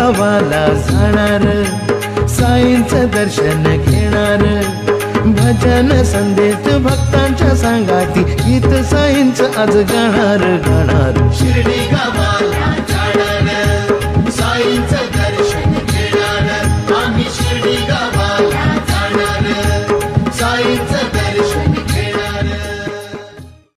गावाला जाणार, साईंचं दर्शन घेणार, भजन संदेश भक्तांच्या सांगाती, गीत साईंचं आज गाणार गाणार. शिर्डी